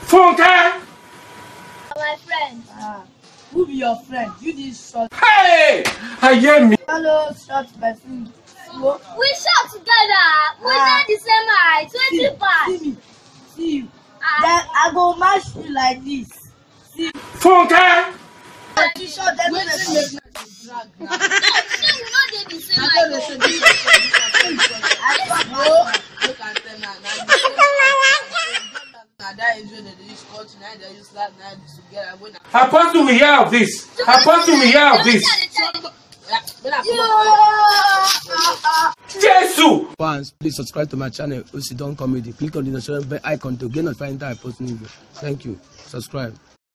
Funke! My friend. Who be your friend? You this short. Hey! I hear me. Hello, short person. We shot together. We did the same height. 20 parts. See you. Then I go match you like this. See. Funke! You short them. No, see, we not did the same height. Apostle, we hear of this. Apostle, we hear of this. Jesus! Fans, please subscribe to my channel, Osidon Comedy. Click on the notification bell icon to get notified when I post new video. Thank you. Subscribe.